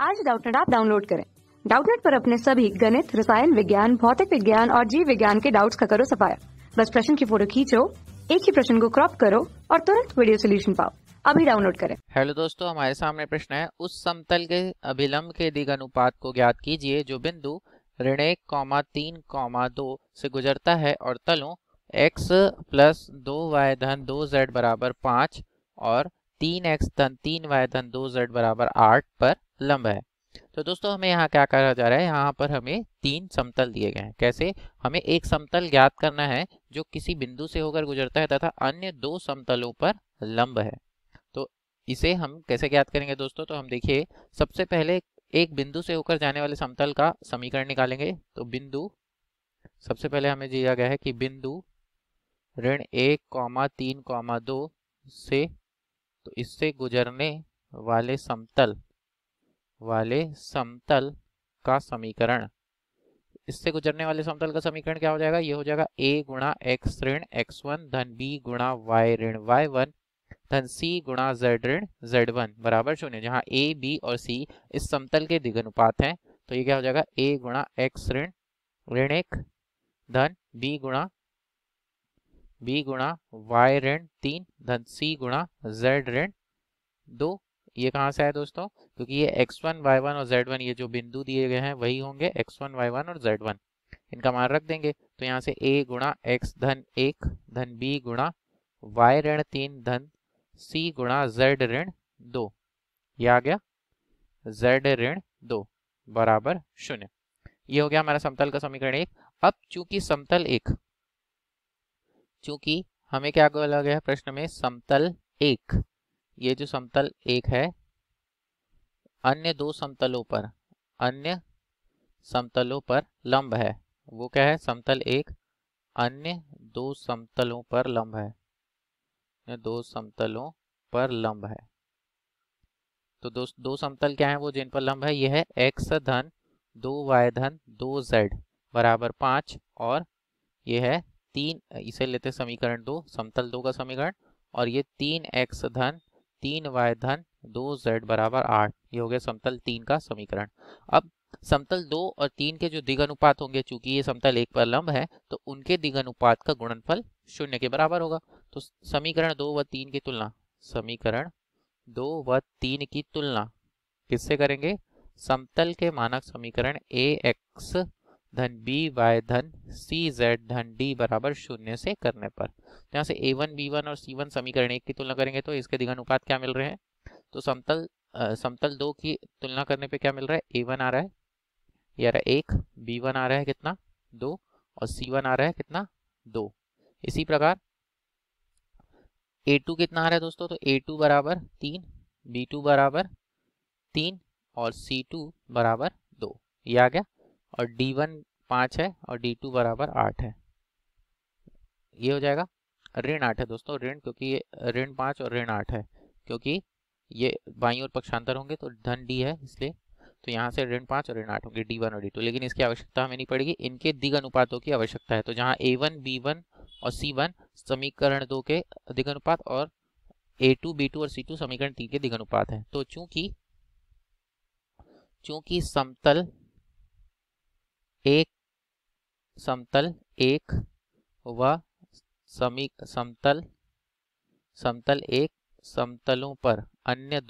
आज Doubtnut app download करें। Doubtnut पर अपने सभी गणित, रसायन विज्ञान, भौतिक विज्ञान और जीव विज्ञान के डाउट्स का करो सफाया। बस प्रश्न की फोटो खींचो, एक ही प्रश्न को क्रॉप करो और तुरंत वीडियो सोल्यूशन पाओ। अभी डाउनलोड करें। हेलो दोस्तों, हमारे सामने प्रश्न है, उस समतल के अभिलंब के दिग अनुपात को ज्ञात कीजिए जो बिंदु ऋण 1, 3, 2 से गुजरता है और तलों x + 2y + 2z = 5 और 3x + 3y + 2z = 8 पर लंब है। तो दोस्तों हमें यहाँ क्या कहा जा रहा है, यहाँ पर हमें 3 समतल दिए गए हैं। कैसे? हमें एक समतल ज्ञात करना है जो किसी बिंदु से होकर गुजरता है तथा अन्य 2 समतलों पर लंब है। तो इसे हम कैसे ज्ञात करेंगे दोस्तों? तो हम देखिए, सबसे पहले एक बिंदु से होकर जाने वाले समतल का समीकरण निकालेंगे। तो बिंदु, सबसे पहले हमें दिया गया है कि बिंदु ऋण 1, 3, 2 से, तो इससे गुजरने वाले समतल का समीकरण, इससे गुजरने वाले समतल का समीकरण क्या हो जाएगा? ये हो जाएगा a × x ऋण x1 धन b × y ऋण y1 धन c × z ऋण z1 बराबर 0, जहाँ a, b और c इस समतल के दिग अनुपात हैं। तो ये क्या हो जाएगा? a × x ऋण 1 धन b × y ऋण 3 धन c × z ऋण 2। ये कहाँ से आया दोस्तों? क्योंकि ये x1, y1 और z1 ये जो बिंदु दिए गए हैं वही होंगे x1, y1 और z1। इनका मान रख देंगे। तो यहाँ से a × x धन 1 धन b × y ऋण 3 धन c × z ऋण 2, ये आ गया z ऋण 2 बराबर 0। ये हो गया हमारा समतल का समीकरण 1। अब चूंकि हमें क्या बोला गया है प्रश्न में, समतल 1, ये जो समतल 1 है अन्य 2 समतलों पर लंब है। वो क्या है? समतल 1 अन्य 2 समतलों पर लंब है, 2 समतलों पर लंब है। तो दो समतल क्या है वो जिन पर लंब है? ये है x धन 2y धन 2z बराबर 5 और ये है 3, इसे लेते समीकरण 2, समतल 2 का समीकरण, और ये 3x धन 3y धन 2z बराबर 8। ये हो गया समतल 3 का समीकरण। अब समतल 2 और 3 के जो दिग अनुपात होंगे, चूंकि ये समतल 1 पर लंब है तो उनके दिग अनुपात का गुणनफल 0 के बराबर होगा। तो समीकरण 2 व 3 की तुलना किससे करेंगे? समतल के मानक समीकरण ax धन by धन cz धन d बराबर 0 से करने पर। तो यहाँ से a1, b1 और c1 समीकरण 1 की तुलना करेंगे तो इसके दिग अनुपात क्या मिल रहे हैं? तो समतल 2 की तुलना करने पे क्या मिल रहा है? a1 आ रहा है, ये आ रहा है 1, b1 आ रहा है कितना? 2 और c1 आ रहा है कितना? 2। इसी प्रकार a2 कितना आ रहा है दोस्तों? तो a2 बराबर 3, b2 बराबर 3 और c2 बराबर 2, ये आ गया। और d1 5 है और d2 बराबर 8 है, ये हो जाएगा ऋण 8 है दोस्तों, ऋण, क्योंकि ये ऋण 5 और ऋण 8 है, क्योंकि ये बाईं ओर पक्षांतर होंगे तो धन d है इसलिए। तो यहाँ से ऋण 5 और ऋण 8 होंगे, d1 और d2, लेकिन इसकी आवश्यकता हमें नहीं पड़ेगी, इनके दिग अनुपातों की आवश्यकता है। तो जहाँ a1, b1 और c1 समीकरण 2 के दिग अनुपात और a2, b2 और c2 समीकरण 3 के दिग अनुपात है। तो चूंकि समतल 1 व समतल 1 समतलों पर अन्य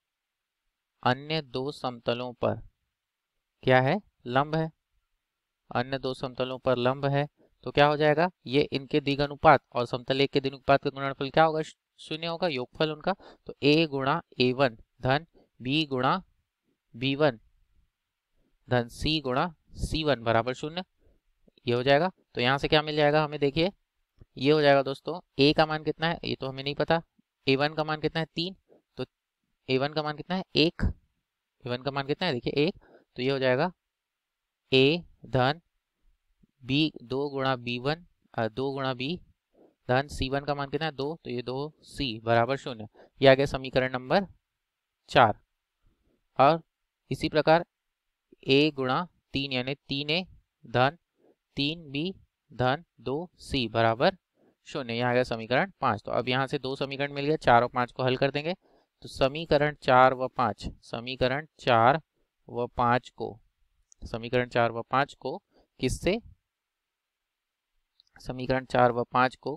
दो समतलों पर क्या है? लंब है, अन्य 2 समतलों पर लंब है। तो क्या हो जाएगा? ये इनके दिग अनुपात और समतल 1 के दिग अनुपात का गुणनफल क्या होगा? 0 होगा, योगफल उनका। तो a × a1 धन b × b1 धन c × c1 बराबर 0, ये हो जाएगा। तो यहाँ से क्या मिल जाएगा हमें? देखिए, ये हो जाएगा दोस्तों, a का मान कितना है ये तो हमें नहीं पता, a1 का मान कितना है? 3, तो a1 का मान कितना है? 1, a1 का मान कितना है? देखिए 1, तो ये हो जाएगा a धन b 2 × b1 2 × b धन c1 का मान कितना है? 2, तो ये 2c बराबर 0, ये आ गया समीकरण नंबर 4। और इसी प्रकार a × 3 यानी 3a धन 3b धन 2c बराबर 0, यहाँ आ गया समीकरण 5। तो अब यहाँ से 2 समीकरण मिल गए, 4 और 5 को हल कर देंगे। तो समीकरण 4 व 5 व 5 को, समीकरण 4 व 5 को किससे, समीकरण 4 व 5 को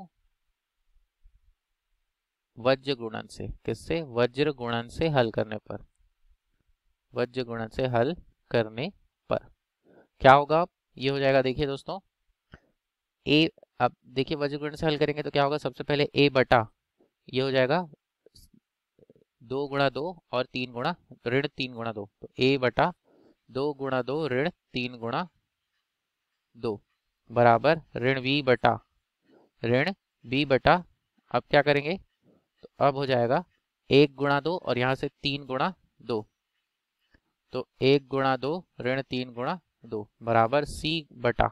वज्र गुणन से, किससे, वज्र गुणन से हल करने पर, वज्र गुणन से हल करने पर क्या होगा, ये हो जाएगा, देखिए दोस्तों a, अब देखिए वज्र गुणन से हल करेंगे तो क्या होगा, सबसे पहले a बटा, ये हो जाएगा 2 गुणा 2 और 3 गुणा ऋण 3 गुणा 2, तो a बटा 2 गुणा 2 ऋण 3 गुणा 2 बराबर ऋण b बटा, अब क्या करेंगे, तो अब हो जाएगा 1 गुणा 2 और यहाँ से 3 गुणा 2, तो 1 गुणा 2 ऋण 3 गुणा 2 बराबर c बटा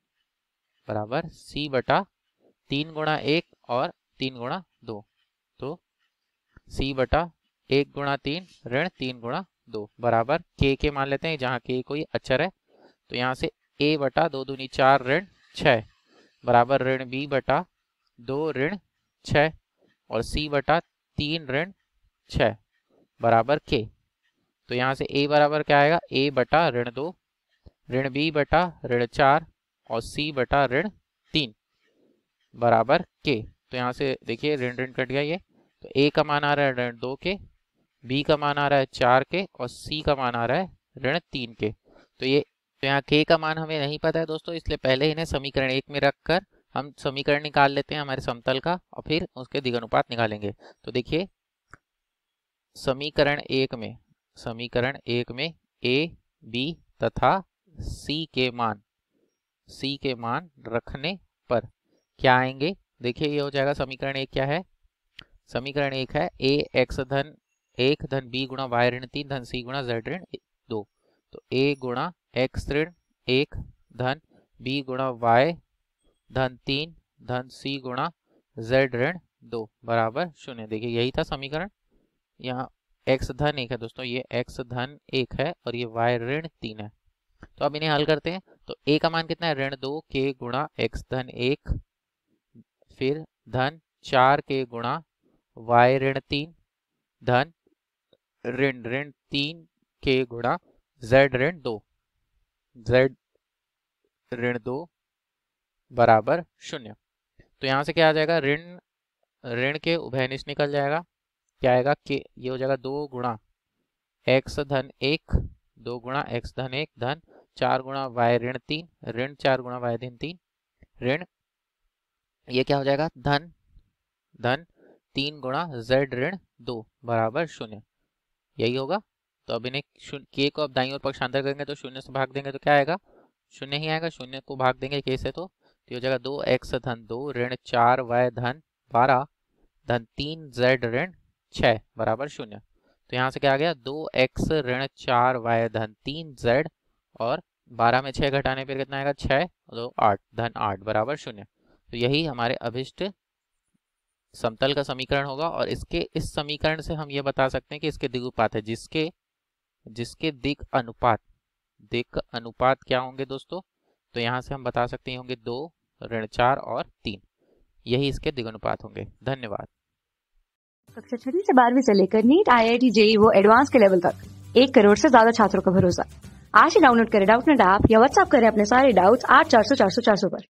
3 गुणा 1 और 3 गुणा 2, तो c बटा 1 गुणा 3 ऋण 3 गुणा 2 बराबर k के मान लेते हैं, जहाँ k कोई अचर है, तो यहाँ से a बटा 2 दूनी 4 ऋण 6 बराबर ऋण b बटा 2 ऋण 6 और c बटा 3 ऋण 6 बराबर k, तो यहाँ से a बराबर क्या आएगा, a बटा ऋण 2 ऋण b बटा ऋण 4 और c बटा ऋण 3 बराबर k, तो यहाँ से देखिए ऋण ऋण कट गया, ये तो a का मान आ रहा है ऋण 2 के, b का मान आ रहा है 4 के और c का मान आ रहा है ऋण 3 के, तो यहाँ k का मान हमें नहीं पता है दोस्तों, इसलिए पहले इन्हें समीकरण 1 में रखकर हम समीकरण निकाल लेते हैं हमारे समतल का और फिर उसके दिगानुपात निकालेंगे। तो देखिए समीकरण 1 में a, b तथा c के मान रखने पर क्या आएंगे, देखिए ये हो जाएगा, समीकरण 1 क्या है, समीकरण 1 है a x धन 1 धन b गुणा y ऋण 3 धन c गुणा z ऋण 2, तो a गुणा x ऋण 1 धन b गुणा y धन 3 धन c गुणा z ऋण 2 बराबर 0। देखिए यही था समीकरण, यहाँ x धन 1 है दोस्तों, ये x धन 1 है और ये y ऋण 3 है, तो अब इन्हें हल करते हैं, तो a का मान कितना है, ऋण 2 k गुणा x धन 1 फिर धन 4 k गुणा y ऋण 3 धन ऋण 3 k गुणा z ऋण 2 बराबर 0। तो यहाँ से क्या आ जाएगा, ऋण के उभयनिष्ठ निकल जाएगा, क्या आएगा के, ये हो जाएगा 2 गुणा x धन 1 धन 4 गुणा y ऋण 3 ऋण 4 गुणा y धन 3 ऋण, ये क्या हो जाएगा, धन 3 गुणा z ऋण 2 बराबर 0, यही होगा। तो अब इन्हें k को अब दाईं ओर पक्षांतर करेंगे तो 0 से भाग देंगे तो क्या आएगा, 0 ही आएगा, 0 को भाग देंगे k से, तो ये हो जाएगा 2x धन 2 ऋण 4y धन 12 धन 3 z ऋण 6 बराबर 0। तो यहाँ से क्या आ गया, 2x ऋण 4y धन 3 z और 12 में 6 घटाने पर कितना आएगा, 6 तो 8 धन 8 बराबर 0। तो यही हमारे अभिष्ट समतल का समीकरण होगा, और इसके इस समीकरण से हम ये बता सकते हैं कि इसके दिगुपात है, जिसके दिग अनुपात क्या होंगे दोस्तों, तो यहाँ से हम बता सकते हैं होंगे 2 ऋण 4 और 3, यही इसके दिगानुपात होंगे। धन्यवाद। कक्षा 6वीं से 12वीं से लेकर नीट, IIT, JEE वो एडवांस के लेवल तक 1 करोड़ से ज्यादा छात्रों का भरोसा। आज ही डाउनलोड करें डाउटनेट ऐप या व्हाट्सएप करें अपने सारे डाउट्स 8400 400 400 पर।